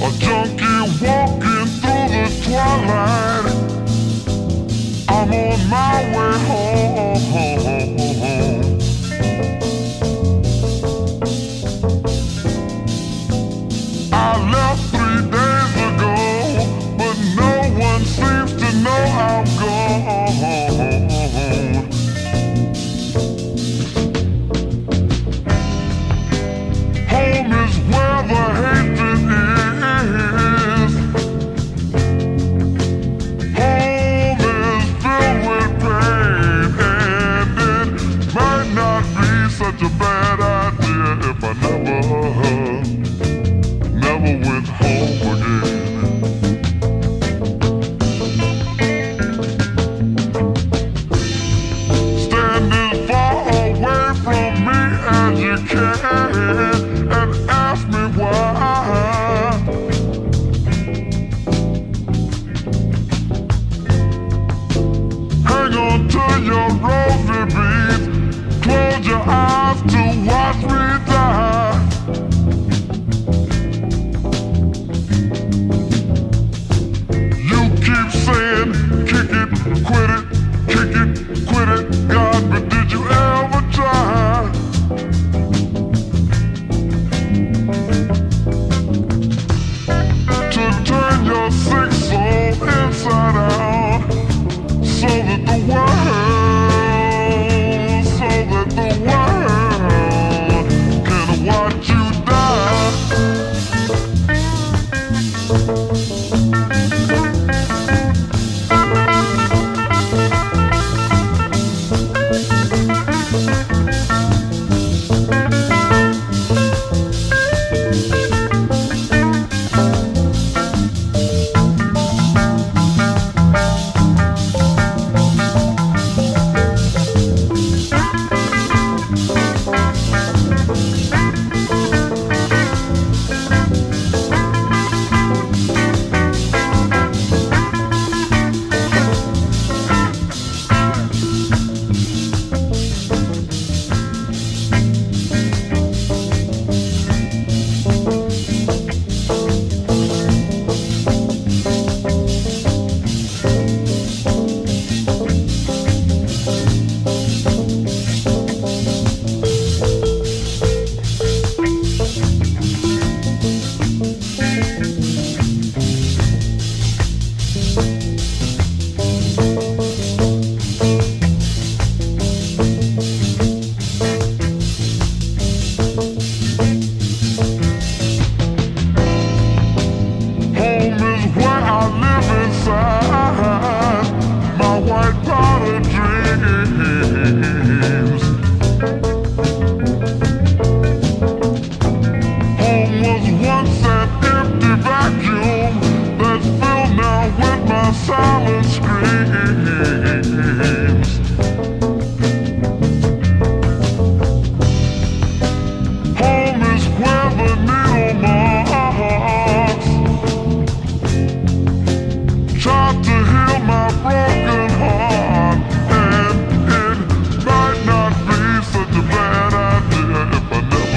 A junkie walking through the twilight. I'm on my way home. I left 3 days ago, but no one seems to know I'm gone. Home is where the hatred is. Home is filled with pain, and it might not be such a bad idea if I never went home again. Stand as far away from me as you can and ask me why. Hang on to your rosy beads, close your eyes to watch me die. You keep saying, kick it, quit it, kick it, quit it, God, but did you ever try to turn your sick soul inside out so that the world can watch you die? Home is where I live inside my white powder dreams. Home was once an empty vacuum that's filled now with my silent screams. Home is where the needle marks tried to heal my broken heart, and it might not be such a bad idea if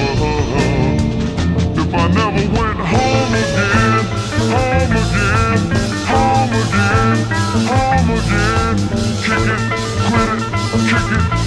I never went home again, home again, home again, home again. Kick it, quit it, kick it.